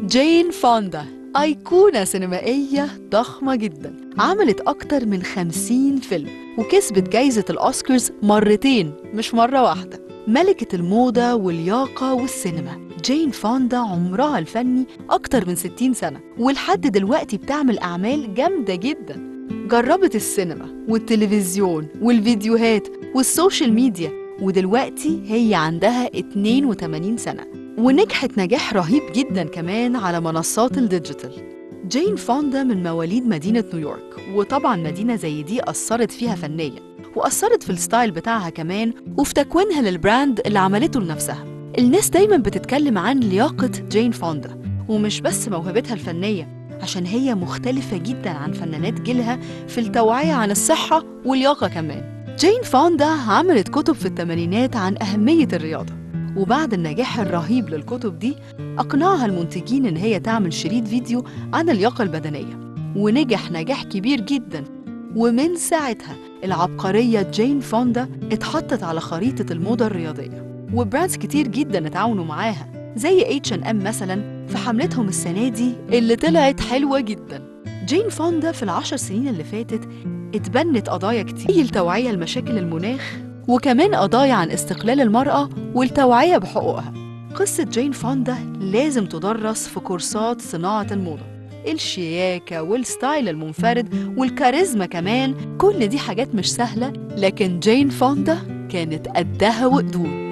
جين فوندا أيقونة سينمائية ضخمة جدا، عملت أكتر من 50 فيلم وكسبت جايزة الأوسكارز مرتين مش مرة واحدة. ملكة الموضة واللياقة والسينما، جين فوندا عمرها الفني أكتر من 60 سنة ولحد دلوقتي بتعمل أعمال جامدة جدا. جربت السينما والتلفزيون والفيديوهات والسوشيال ميديا، ودلوقتي هي عندها 82 سنة ونجحت نجاح رهيب جدا كمان على منصات الديجيتال. جين فوندا من مواليد مدينة نيويورك، وطبعا مدينة زي دي أثرت فيها فنيا وأثرت في الستايل بتاعها كمان وفي تكوينها للبراند اللي عملته لنفسها. الناس دايما بتتكلم عن لياقة جين فوندا، ومش بس موهبتها الفنية، عشان هي مختلفة جدا عن فنانات جيلها في التوعية عن الصحة واللياقة كمان. جين فوندا عملت كتب في الثمانينات عن أهمية الرياضة، وبعد النجاح الرهيب للكتب دي أقنعها المنتجين إن هي تعمل شريط فيديو عن اللياقة البدنية، ونجح نجاح كبير جدا. ومن ساعتها العبقرية جين فوندا اتحطت على خريطة الموضة الرياضية، وبراندز كتير جدا اتعاونوا معاها زي H&M مثلا في حملتهم السنة دي اللي طلعت حلوة جدا. جين فوندا في ال10 سنين اللي فاتت اتبنت قضايا كتير زي التوعية لمشاكل المناخ، وكمان قضايا عن استقلال المرأة والتوعية بحقوقها. قصة جين فوندا لازم تدرس في كورسات صناعة الموضة. الشياكة والستايل المنفرد والكاريزما كمان، كل دي حاجات مش سهلة، لكن جين فوندا كانت قدها وقدود.